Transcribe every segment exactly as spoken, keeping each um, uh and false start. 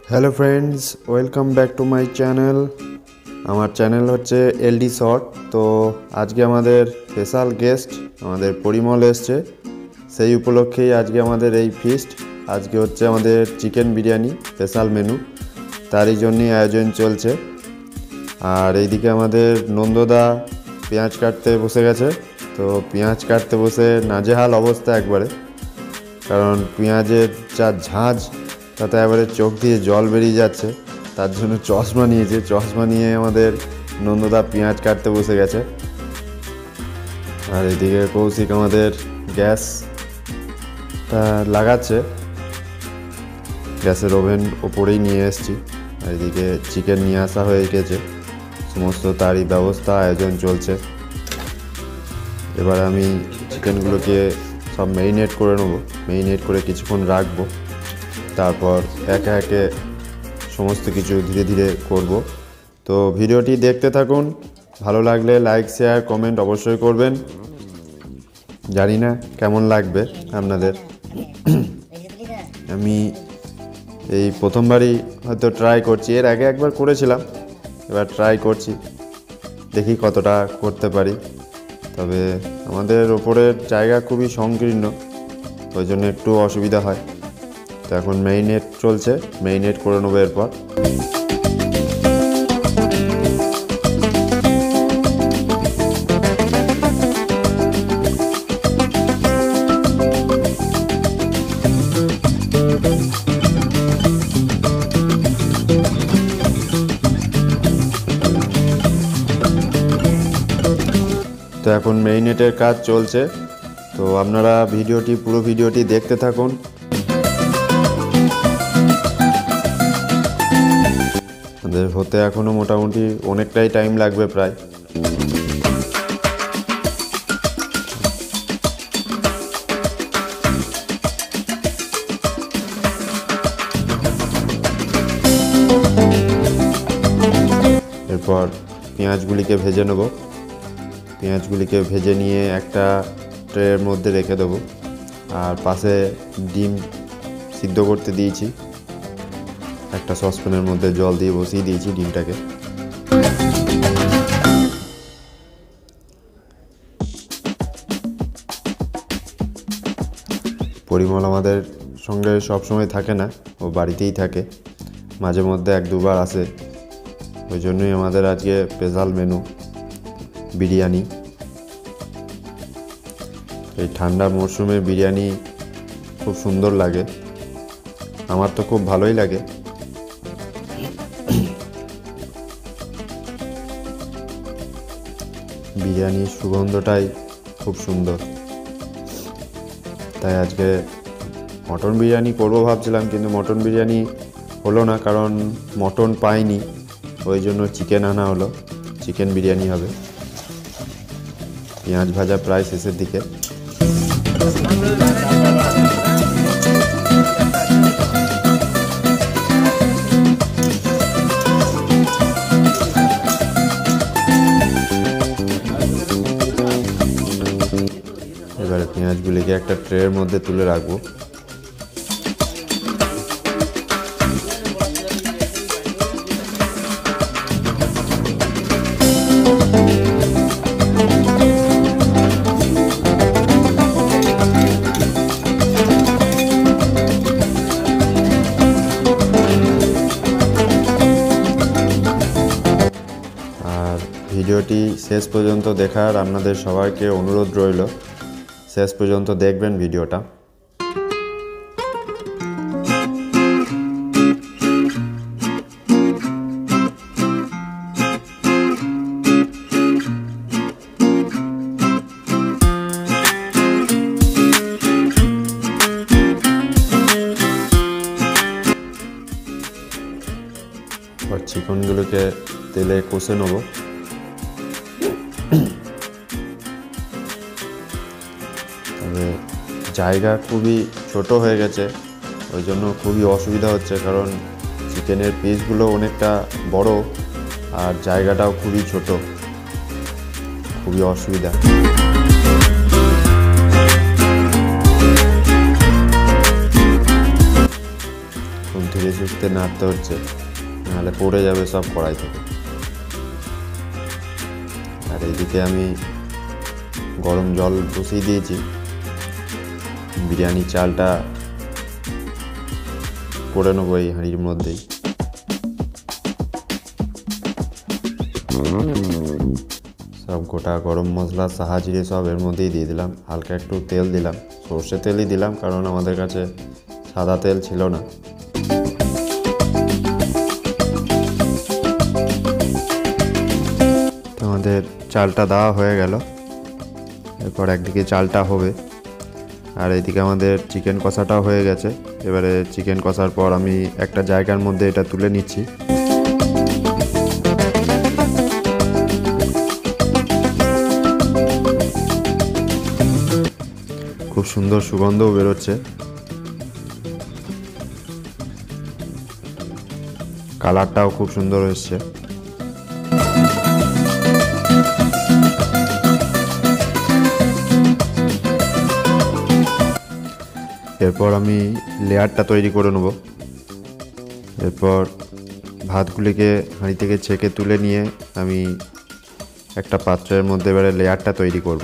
Hello friends, welcome back to my channel. আমার channel হচ্ছে LD short. তো আজকে আমাদের স্পেশাল গেস্ট আমাদের পরিমল এসছে, সেই উপলক্ষেই আজকে আমাদের এই ফিস্ট। আজকে হচ্ছে আমাদের চিকেন বিরিয়ানি স্পেশাল মেনু, তারই জন্যই আয়োজন চলছে। আর এইদিকে আমাদের নন্দদা পেঁয়াজ কাটতে বসে গেছে। তো পেঁয়াজ কাটতে বসে নাজেহাল অবস্থা একবারে, কারণ পেঁয়াজের যা ঝাঁঝ তাতে এবারে চোখ দিয়ে জল বেরিয়ে যাচ্ছে। তার জন্য চশমা নিয়েছে, চশমা নিয়ে আমাদের নন্দদা পেঁয়াজ কাটতে বসে গেছে। আর এদিকে কৌশিক আমাদের গ্যাসটা লাগাচ্ছে, গ্যাসের ওভেন ওপরেই নিয়ে এসেছি। আর এদিকে চিকেন নিয়ে আসা হয়ে গেছে, সমস্ত তারই ব্যবস্থা আয়োজন চলছে। এবার আমি চিকেনগুলোকে সব ম্যারিনেট করে নেবো, ম্যারিনেট করে কিছুক্ষণ রাখবো, তারপর একে একে সমস্ত কিছু ধীরে ধীরে করব। তো ভিডিওটি দেখতে থাকুন, ভালো লাগলে লাইক শেয়ার কমেন্ট অবশ্যই করবেন। জানি না কেমন লাগবে আপনাদের। আমি এই প্রথমবারই হয়তো ট্রাই করছি, এর আগে একবার করেছিলাম, এবার ট্রাই করছি, দেখি কতটা করতে পারি। তবে আমাদের ওপরের জায়গা খুবই সংকীর্ণ, ওই জন্য একটু অসুবিধা হয়। তো এখন ম্যারিনেট চলছে, ম্যারিনেট করে নেবো এরপর। তো এখন ম্যারিনেটের কাজ চলছে, তো আপনারা ভিডিওটি পুরো ভিডিওটি দেখতে থাকুন। আমাদের হতে এখনও মোটামুটি অনেকটাই টাইম লাগবে প্রায়। এরপর পেঁয়াজগুলিকে ভেজে নেব, পেঁয়াজগুলিকে ভেজে নিয়ে একটা ট্রের মধ্যে রেখে দেবো। আর পাশে ডিম সিদ্ধ করতে দিয়েছি, একটা সসপ্যানের মধ্যে জল দিয়ে বসিয়ে দিয়েছি ডিমটাকে। পরিমল আমাদের সঙ্গে সবসময় থাকে না, ও বাড়িতেই থাকে, মাঝে মধ্যে এক দুবার আসে। ওই জন্যই আমাদের আজকে স্পেশাল মেনু বিরিয়ানি। এই ঠান্ডা মরশুমে বিরিয়ানি খুব সুন্দর লাগে, আমার তো খুব ভালোই লাগে। বিরিয়ানির সুগন্ধটাই খুব সুন্দর, তাই আজকে মটন বিরিয়ানি করবো ভাবছিলাম, কিন্তু মটন বিরিয়ানি হলো না, কারণ মটন পাইনি, ওই জন্য চিকেন আনা হলো, চিকেন বিরিয়ানি হবে। পেঁয়াজ ভাজা প্রায় শেষের দিকে। এবারে পেঁয়াজগুলিকে একটা ট্রের মধ্যে তুলে রাখবো। ভিডিওটি শেষ পর্যন্ত দেখার আপনাদের সবাইকে অনুরোধ রইল, শেষ পর্যন্ত দেখবেন ভিডিওটা। আর চিকেনগুলোকে তেলে কষে নেব। তবে জায়গা খুবই ছোট হয়ে গেছে, ওই জন্য খুবই অসুবিধা হচ্ছে, কারণ চিকেনের পিসগুলো অনেকটা বড় আর জায়গাটাও খুবই ছোট, খুবই অসুবিধা। ধীরে সুস্থে নাড়তে হচ্ছে, নাহলে পড়ে যাবে সব কড়াই থেকে। আর এইদিকে আমি গরম জল বসিয়ে দিয়েছি, বিরিয়ানির চালটা করে নেবো এই হাঁড়ির মধ্যেই। সব গোটা গরম মশলা, সাহা জিরে সব এর মধ্যেই দিয়ে দিলাম। হালকা একটু তেল দিলাম, সর্ষে তেলই দিলাম কারণ আমাদের কাছে সাদা তেল ছিল না। আমাদের চালটা দেওয়া হয়ে গেল, এরপর একদিকে চালটা হবে আর এইদিকে আমাদের চিকেন কষাটাও হয়ে গেছে। এবারে চিকেন কষার পর আমি একটা জায়গার মধ্যে এটা তুলে নিচ্ছি। খুব সুন্দর সুগন্ধও বেরোচ্ছে, কালারটাও খুব সুন্দর এসছে। এরপর আমি লেয়ারটা তৈরি করে নেব। এরপর ভাতগুলিকে হাঁড়ি থেকে ছেঁকে তুলে নিয়ে আমি একটা পাত্রের মধ্যে এবারে লেয়ারটা তৈরি করব।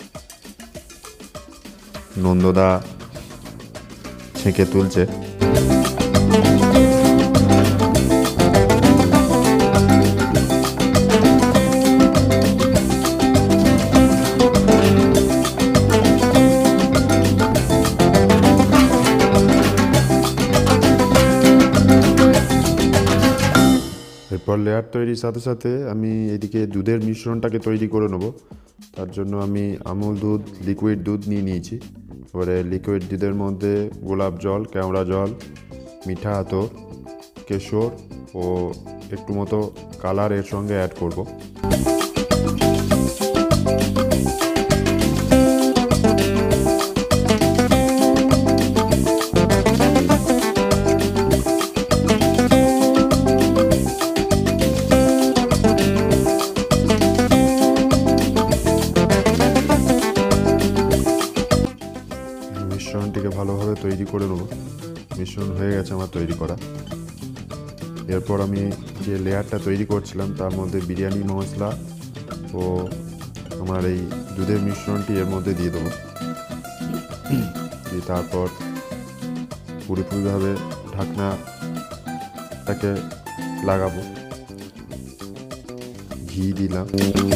নন্দদা ছেঁকে তুলছে। এরপর লেয়ার তৈরির সাথে সাথে আমি এদিকে দুধের মিশ্রণটাকে তৈরি করে নেব। তার জন্য আমি আমুল দুধ, লিকুইড দুধ নিয়ে নিয়েছি। এবারে লিকুইড দুধের মধ্যে গোলাপ জল, কেওড়া জল, মিঠা আতর, কেশর ও একটু মতো কালার এর সঙ্গে অ্যাড করব। মিশ্রণটিকে ভালোভাবে তৈরি করে নেব। মিশ্রণ হয়ে গেছে আমার তৈরি করা। এরপর আমি যে লেয়ারটা তৈরি করছিলাম তার মধ্যে বিরিয়ানি মশলা ও আমার এই দুধের মিশ্রণটি এর মধ্যে দিয়ে দেবো। দিয়ে তারপর পুরোপুরিভাবে ঢাকনাটাকে লাগাবো। ঘি দিলাম।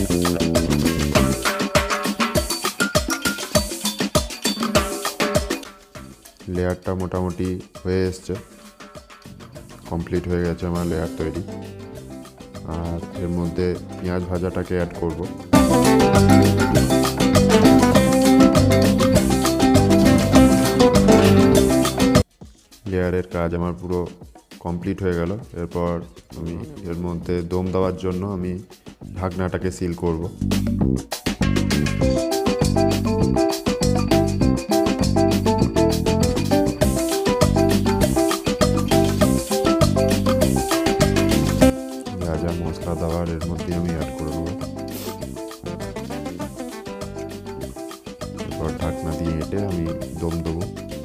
লেয়ারটা মোটামুটি হয়ে এসছে, কমপ্লিট হয়ে গেছে আমার লেয়ার তৈরি। আর এর মধ্যে পেঁয়াজ ভাজাটাকে অ্যাড করব। লেয়ারের কাজ আমার পুরো কমপ্লিট হয়ে গেল। এরপর আমি এর মধ্যে দম দেওয়ার জন্য আমি ঢাকনাটাকে সিল করব। মশলা দেওয়ার এর মধ্যে আমি অ্যাড করে দেবো। এরপর ঢাকনা দিয়ে এঁটে আমি দম দেবো।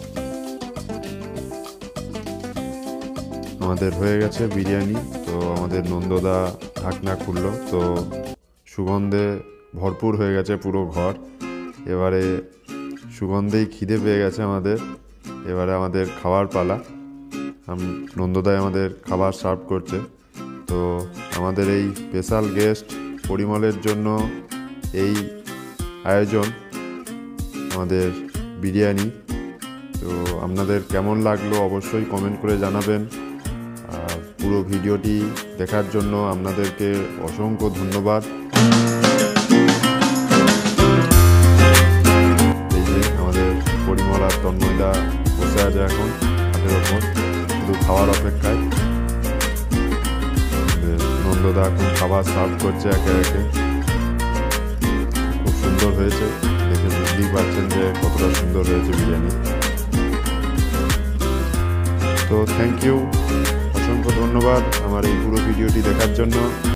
আমাদের হয়ে গেছে বিরিয়ানি। তো আমাদের নন্দদা ঢাকনা খুললো, তো সুগন্ধে ভরপুর হয়ে গেছে পুরো ঘর। এবারে সুগন্ধেই খিদে পেয়ে গেছে আমাদের। এবারে আমাদের খাওয়ার পালা। নন্দদাই আমাদের খাবার সার্ভ করছে। তো আমাদের এই স্পেশাল গেস্ট পরিমলের জন্য এই আয়োজন, আমাদের বিরিয়ানি। তো আপনাদের কেমন লাগলো অবশ্যই কমেন্ট করে জানাবেন। আর পুরো ভিডিওটি দেখার জন্য আপনাদেরকে অসংখ্য ধন্যবাদ। এই যে আমাদের পরিমল আর তন্ময়দা বসে আছে এখন হাতের ওপর, শুধু খাওয়ার অপেক্ষায়। নন্দদা এখন খাবার সার্ভ করছে একে একে। খুব সুন্দর হয়েছে, দেখে বুঝতেই পারছেন যে কতটা সুন্দর হয়েছে বিরিয়ানি। তো থ্যাংক ইউ, অসংখ্য ধন্যবাদ আমার এই পুরো ভিডিওটি দেখার জন্য।